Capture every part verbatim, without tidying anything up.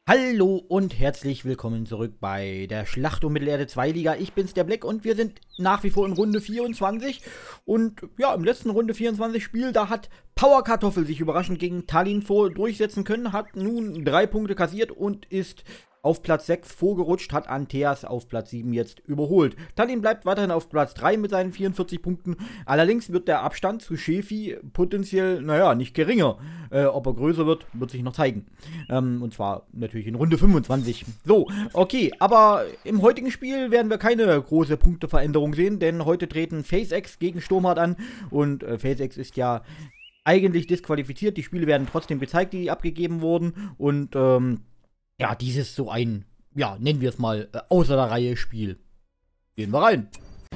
Hallo und herzlich willkommen zurück bei der Schlacht um Mittelerde zwei Liga. Ich bin's, der Black, und wir sind nach wie vor in Runde vierundzwanzig. Und ja, im letzten Runde vierundzwanzig Spiel, da hat Power Kartoffel sich überraschend gegen Tallinn vor durchsetzen können, hat nun drei Punkte kassiert und ist auf Platz sechs vorgerutscht, hat Anteas auf Platz sieben jetzt überholt. Tallinn bleibt weiterhin auf Platz drei mit seinen vierundvierzig Punkten. Allerdings wird der Abstand zu Shefi potenziell, naja, nicht geringer. Äh, ob er größer wird, wird sich noch zeigen. Ähm, und zwar natürlich in Runde fünfundzwanzig. So, okay, aber im heutigen Spiel werden wir keine große Punkteveränderung sehen, denn heute treten FaZe gegen Sturmhard an. Und äh, FaZe ist ja eigentlich disqualifiziert. Die Spiele werden trotzdem gezeigt, die abgegeben wurden. Und, ähm, ja, dieses so ein, ja, nennen wir es mal, äh, außer der Reihe Spiel. Gehen wir rein.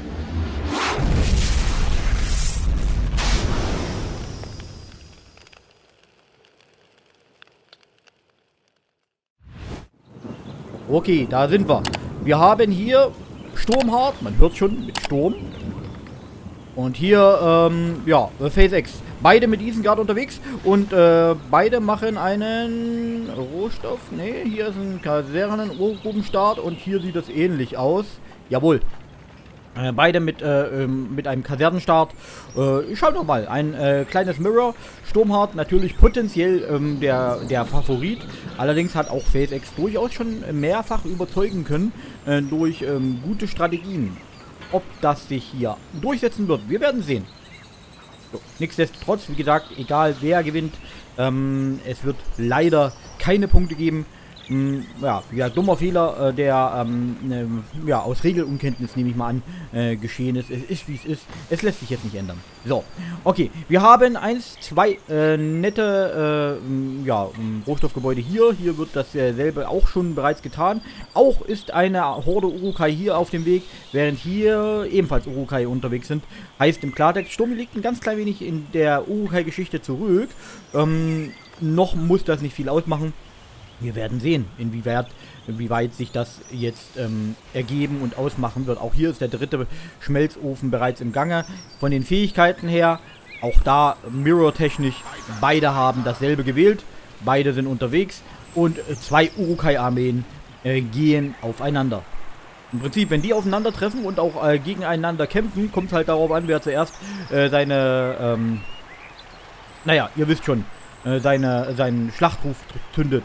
Okay, da sind wir. Wir haben hier Sturmhard, man hört schon mit Sturm. Und hier, ähm, ja, FaZe. Beide mit Isengard unterwegs und äh, beide machen einen Rohstoff. Ne, hier ist ein Kasernen-Urgrubenstart und hier sieht es ähnlich aus. Jawohl. Äh, beide mit, äh, ähm, mit einem Kasernenstart. Äh, schauen wir mal. Ein äh, kleines Mirror. Sturmhard natürlich potenziell ähm, der, der Favorit. Allerdings hat auch FaZe durchaus schon mehrfach überzeugen können äh, durch ähm, gute Strategien. Ob das sich hier durchsetzen wird, wir werden sehen. So, nichtsdestotrotz, wie gesagt, egal wer gewinnt, ähm, es wird leider keine Punkte geben. Ähm, ja, ja, dummer Fehler, äh, der ähm, äh, ja, aus Regelunkenntnis, nehme ich mal an, äh, geschehen ist. Es ist, wie es ist. Es lässt sich jetzt nicht ändern. So, okay. Wir haben eins, zwei äh, nette äh, ja, Rohstoffgebäude hier. Hier wird dasselbe auch schon bereits getan. Auch ist eine Horde Uruk-hai hier auf dem Weg, während hier ebenfalls Uruk-hai unterwegs sind. Heißt im Klartext, Sturmi liegt ein ganz klein wenig in der Uruk-hai-Geschichte zurück. Ähm, noch muss das nicht viel ausmachen. Wir werden sehen, inwieweit, inwieweit sich das jetzt ähm, ergeben und ausmachen wird. Auch hier ist der dritte Schmelzofen bereits im Gange. Von den Fähigkeiten her, auch da Mirror-technisch, beide haben dasselbe gewählt. Beide sind unterwegs und äh, zwei Uruk-hai-Armeen äh, gehen aufeinander. Im Prinzip, wenn die aufeinandertreffen und auch äh, gegeneinander kämpfen, kommt es halt darauf an, wer zuerst äh, seine, ähm, naja, ihr wisst schon, äh, seine, seinen Schlachtruf zündet.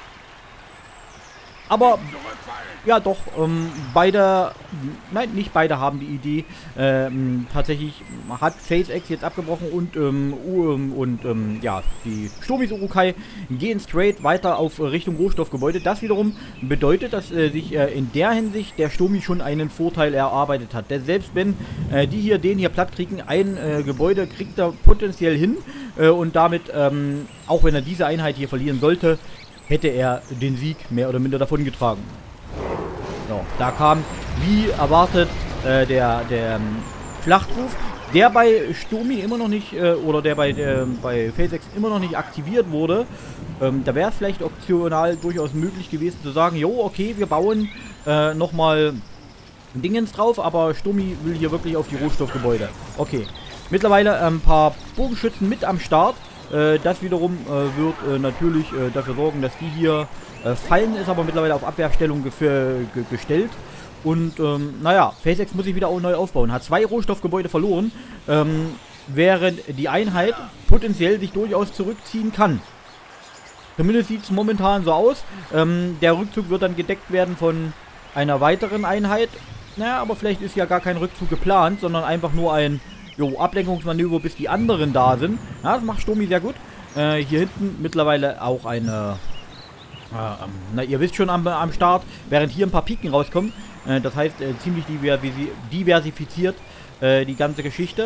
Aber, ja doch, ähm, beide, nein, nicht beide haben die Idee. Ähm, tatsächlich hat FaZe jetzt abgebrochen und, ähm, und ähm, ja, die Sturmis Uruk-hai gehen straight weiter auf Richtung Rohstoffgebäude. Das wiederum bedeutet, dass äh, sich äh, in der Hinsicht der Sturmi schon einen Vorteil erarbeitet hat. Denn selbst wenn äh, die hier den hier platt kriegen, ein äh, Gebäude kriegt er potenziell hin äh, und damit, ähm, auch wenn er diese Einheit hier verlieren sollte, hätte er den Sieg mehr oder minder davongetragen. So, da kam, wie erwartet, äh, der, der ähm, Schlachtruf, der bei Sturmi immer noch nicht, äh, oder der bei, äh, bei FaZe immer noch nicht aktiviert wurde. Ähm, da wäre es vielleicht optional durchaus möglich gewesen zu sagen, jo, okay, wir bauen äh, nochmal Dingens drauf, aber Sturmi will hier wirklich auf die Rohstoffgebäude. Okay, mittlerweile ein ähm, paar Bogenschützen mit am Start. Das wiederum äh, wird äh, natürlich äh, dafür sorgen, dass die hier äh, fallen, ist aber mittlerweile auf Abwehrstellung ge ge gestellt. Und ähm, naja, FaZe muss sich wieder auch neu aufbauen. Hat zwei Rohstoffgebäude verloren, ähm, während die Einheit potenziell sich durchaus zurückziehen kann. Zumindest sieht es momentan so aus. Ähm, der Rückzug wird dann gedeckt werden von einer weiteren Einheit. Naja, aber vielleicht ist ja gar kein Rückzug geplant, sondern einfach nur ein Jo, Ablenkungsmanöver, bis die anderen da sind. Ja, das macht Sturmi sehr gut. Äh, hier hinten mittlerweile auch eine, äh, ähm, na, ihr wisst schon am, am Start, während hier ein paar Piken rauskommen. Äh, das heißt, äh, ziemlich diversifiziert äh, die ganze Geschichte.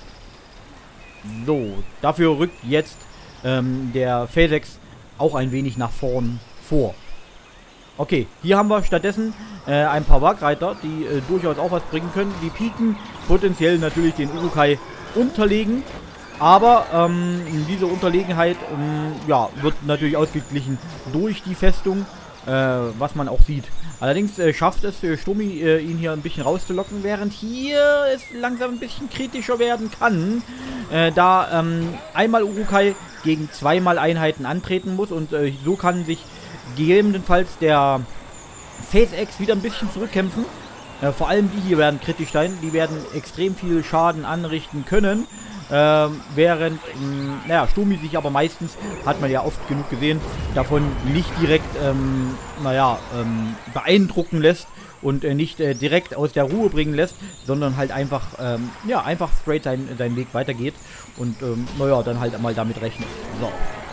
So, dafür rückt jetzt ähm, der FaZe auch ein wenig nach vorn vor. Okay, hier haben wir stattdessen äh, ein paar Wagreiter, die äh, durchaus auch was bringen können. Die Piken potenziell natürlich den Uruk-hai unterlegen, aber ähm, diese Unterlegenheit ähm, ja, wird natürlich ausgeglichen durch die Festung, äh, was man auch sieht. Allerdings äh, schafft es für Sturmi, äh, ihn hier ein bisschen rauszulocken, während hier es langsam ein bisschen kritischer werden kann, äh, da ähm, einmal Uruk-hai gegen zweimal Einheiten antreten muss und äh, so kann sich gegebenenfalls der Phase X wieder ein bisschen zurückkämpfen. Äh, vor allem die hier werden kritisch sein. Die werden extrem viel Schaden anrichten können. Ähm, während, mh, naja, Stomi sich aber meistens, hat man ja oft genug gesehen, davon nicht direkt, ähm, naja, ähm, beeindrucken lässt und äh, nicht äh, direkt aus der Ruhe bringen lässt, sondern halt einfach, ähm, ja, einfach straight sein, seinen Weg weitergeht und, ähm, naja, dann halt einmal damit rechnet. So.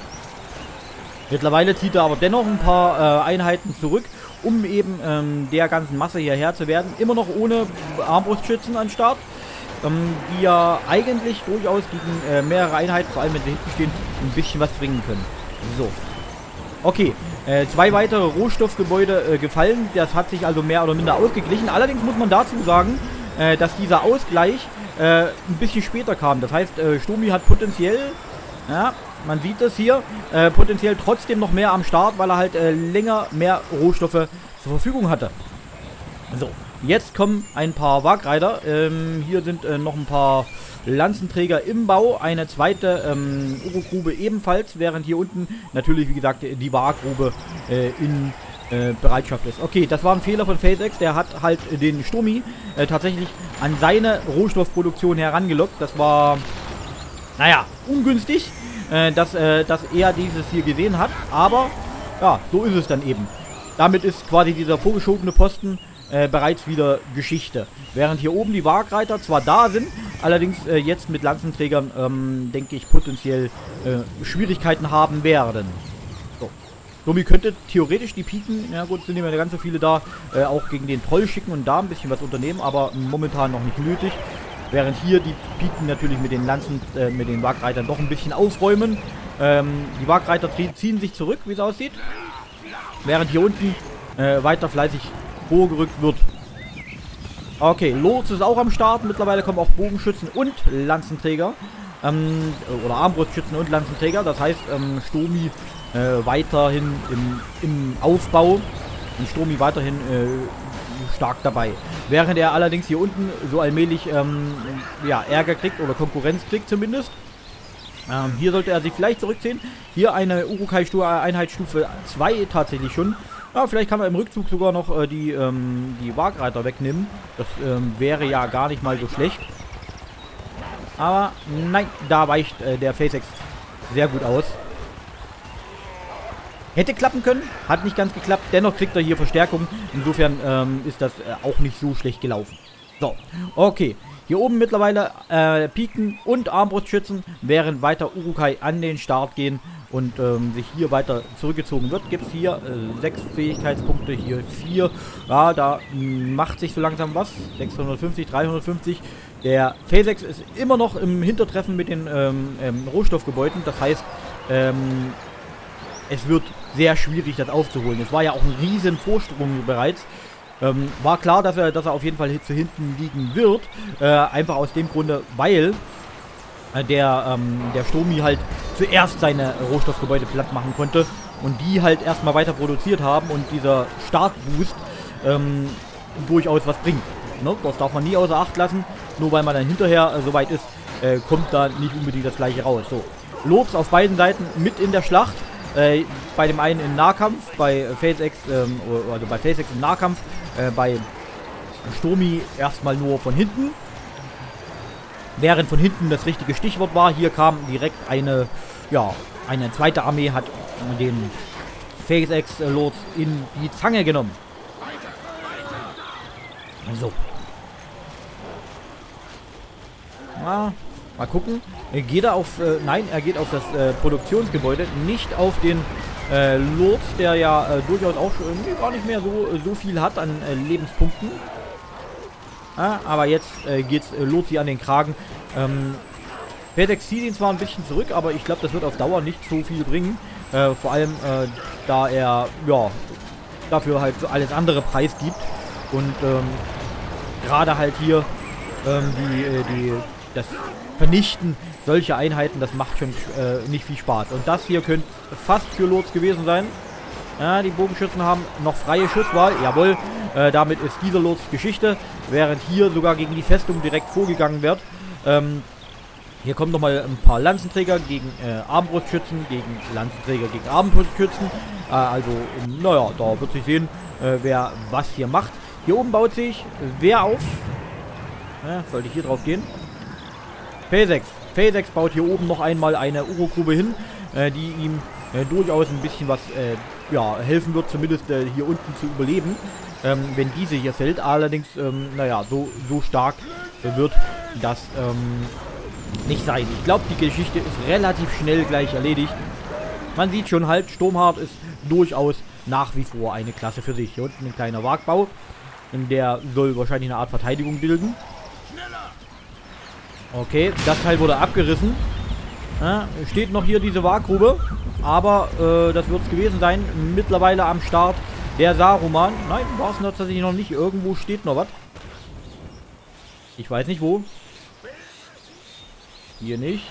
Mittlerweile zieht er aber dennoch ein paar äh, Einheiten zurück, um eben ähm, der ganzen Masse hierher zu werden. Immer noch ohne Armbrustschützen an Start. Ähm, die ja eigentlich durchaus gegen äh, mehrere Einheiten, vor allem wenn sie hinten stehen, ein bisschen was bringen können. So. Okay, äh, zwei weitere Rohstoffgebäude äh, gefallen. Das hat sich also mehr oder minder ausgeglichen. Allerdings muss man dazu sagen, äh, dass dieser Ausgleich äh, ein bisschen später kam. Das heißt, äh, Stomi hat potenziell, ja, man sieht das hier, äh, potenziell trotzdem noch mehr am Start, weil er halt äh, länger mehr Rohstoffe zur Verfügung hatte. So. Jetzt kommen ein paar Wagreiter. Ähm, hier sind äh, noch ein paar Lanzenträger im Bau. Eine zweite ähm, Uro-Grube ebenfalls, während hier unten natürlich, wie gesagt, die Wagrube äh, in äh, Bereitschaft ist. Okay, das war ein Fehler von Phase X. Der hat halt den Stomi äh, tatsächlich an seine Rohstoffproduktion herangelockt. Das war, naja, ungünstig, äh, dass, äh, dass er dieses hier gesehen hat. Aber, ja, so ist es dann eben. Damit ist quasi dieser vorgeschobene Posten Äh, bereits wieder Geschichte. Während hier oben die Wagreiter zwar da sind, allerdings äh, jetzt mit Lanzenträgern, ähm, denke ich, potenziell äh, Schwierigkeiten haben werden. So. Stomi könnte theoretisch die Piken, ja gut, sind nicht mehr ganz so viele da, äh, auch gegen den Troll schicken und da ein bisschen was unternehmen, aber momentan noch nicht nötig. Während hier die Piken natürlich mit den Lanzen, äh, mit den Wagreitern doch ein bisschen aufräumen. Ähm, die Wagreiter ziehen sich zurück, wie es aussieht. Während hier unten äh, weiter fleißig vorgerückt wird. Okay, Lords ist auch am Start. Mittlerweile kommen auch Bogenschützen und Lanzenträger. Ähm, oder Armbrustschützen und Lanzenträger. Das heißt, ähm, Stomi äh, weiterhin im, im Aufbau. Und Stomi weiterhin äh, stark dabei. Während er allerdings hier unten so allmählich ähm, ja, Ärger kriegt oder Konkurrenz kriegt zumindest. Ähm, hier sollte er sich vielleicht zurückziehen. Hier eine Urukai-Einheitsstufe zwei tatsächlich schon. Ja, vielleicht kann er im Rückzug sogar noch äh, die, ähm, die Wagreiter wegnehmen. Das ähm, wäre ja gar nicht mal so schlecht. Aber nein, da weicht äh, der Phase X sehr gut aus. Hätte klappen können, hat nicht ganz geklappt. Dennoch kriegt er hier Verstärkung. Insofern ähm, ist das äh, auch nicht so schlecht gelaufen. So, okay. Hier oben mittlerweile äh, Piken und Armbrustschützen, während weiter Urukai an den Start gehen und ähm, sich hier weiter zurückgezogen wird. Gibt es hier äh, sechs Fähigkeitspunkte, hier vier. Ja, da mh, macht sich so langsam was. sechshundertfünfzig, dreihundertfünfzig. Der Phase X ist immer noch im Hintertreffen mit den ähm, ähm, Rohstoffgebäuden. Das heißt, ähm, es wird sehr schwierig, das aufzuholen. Es war ja auch ein riesen Vorsprung bereits. Ähm, war klar, dass er, dass er auf jeden Fall zu hinten liegen wird. Äh, einfach aus dem Grunde, weil äh, der, ähm, der Stomi halt zuerst seine Rohstoffgebäude platt machen konnte und die halt erstmal weiter produziert haben und dieser Startboost ähm, durchaus was bringt. Ne? Das darf man nie außer Acht lassen. Nur weil man dann hinterher äh, soweit ist, äh, kommt da nicht unbedingt das gleiche raus. So. Lobs auf beiden Seiten mit in der Schlacht. Äh, bei dem einen im Nahkampf, bei Phase X, ähm, also bei Phase X im Nahkampf, äh, bei Stomi erstmal nur von hinten. Während von hinten das richtige Stichwort war, hier kam direkt eine, ja, eine zweite Armee, hat den Phase X äh, Lords in die Zange genommen. So. Na, mal gucken. Geht er auf, äh, nein, er geht auf das äh, Produktionsgebäude, nicht auf den äh, Lords, der ja äh, durchaus auch schon, äh, gar nicht mehr so, so viel hat an äh, Lebenspunkten. Ja, aber jetzt äh, geht's äh, Lords an den Kragen. Ähm, Phase X zieht ihn zwar ein bisschen zurück, aber ich glaube, das wird auf Dauer nicht so viel bringen. Äh, vor allem, äh, da er, ja, dafür halt so alles andere preisgibt. Und ähm, gerade halt hier ähm, die, äh, die, das Vernichten solcher Einheiten, das macht schon äh, nicht viel Spaß. Und das hier könnte fast für Lords gewesen sein. Ja, die Bogenschützen haben noch freie Schusswahl. Jawohl, äh, damit ist dieser Lords Geschichte. Während hier sogar gegen die Festung direkt vorgegangen wird. Ähm, Hier kommen nochmal ein paar Lanzenträger gegen äh, Armbrustschützen, gegen Lanzenträger gegen Armbrustschützen. Äh, also, um, naja, da wird sich sehen, äh, wer was hier macht. Hier oben baut sich wer auf? Ja, sollte ich hier drauf gehen? Phase sechs. Phase sechs baut hier oben noch einmal eine Urogrube hin, äh, die ihm äh, durchaus ein bisschen was äh, ja, helfen wird, zumindest äh, hier unten zu überleben. Ähm, wenn diese hier fällt. Allerdings, ähm, naja, so, so stark äh, wird das ähm, nicht sein. Ich glaube, die Geschichte ist relativ schnell gleich erledigt. Man sieht schon halt, Sturmhard ist durchaus nach wie vor eine Klasse für sich. Hier unten ein kleiner Wagbau. Der soll wahrscheinlich eine Art Verteidigung bilden. Okay, das Teil wurde abgerissen. Ja, steht noch hier diese Wagrube. Aber äh, das wird es gewesen sein. Mittlerweile am Start der Saruman. Nein, war es tatsächlich noch nicht. Irgendwo steht noch was. Ich weiß nicht wo. Hier nicht.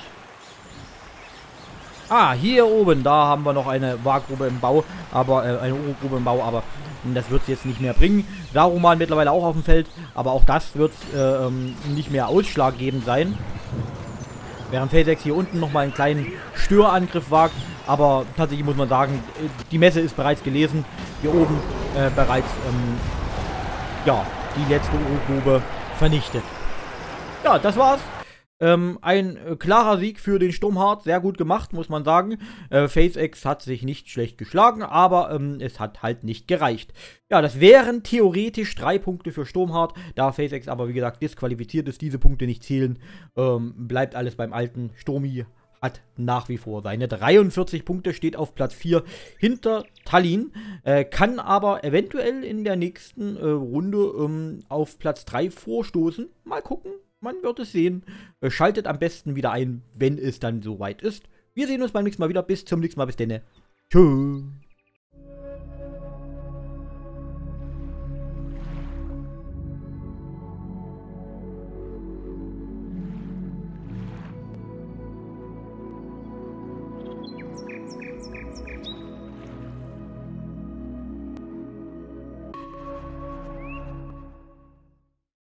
Ah, hier oben, da haben wir noch eine Wagrube im Bau, aber äh, eine Urogrube im Bau, aber das wird es jetzt nicht mehr bringen. Saruman mittlerweile auch auf dem Feld, aber auch das wird äh, nicht mehr ausschlaggebend sein. Während Phase sechs hier unten nochmal einen kleinen Störangriff wagt, aber tatsächlich muss man sagen, die Messe ist bereits gelesen. Hier oben äh, bereits, ähm, ja, die letzte Urogrube vernichtet. Ja, das war's. Ähm, ein äh, klarer Sieg für den Sturmhard, sehr gut gemacht, muss man sagen. Äh, Phase sechs hat sich nicht schlecht geschlagen, aber ähm, es hat halt nicht gereicht. Ja, das wären theoretisch drei Punkte für Sturmhard, da Phase sechs aber wie gesagt disqualifiziert ist, diese Punkte nicht zählen, ähm, bleibt alles beim Alten. Sturmi hat nach wie vor seine dreiundvierzig Punkte, steht auf Platz vier hinter Tallinn, äh, kann aber eventuell in der nächsten äh, Runde ähm, auf Platz drei vorstoßen. Mal gucken. Man wird es sehen. Schaltet am besten wieder ein, wenn es dann soweit ist. Wir sehen uns beim nächsten Mal wieder. Bis zum nächsten Mal. Bis dann. Tschüss.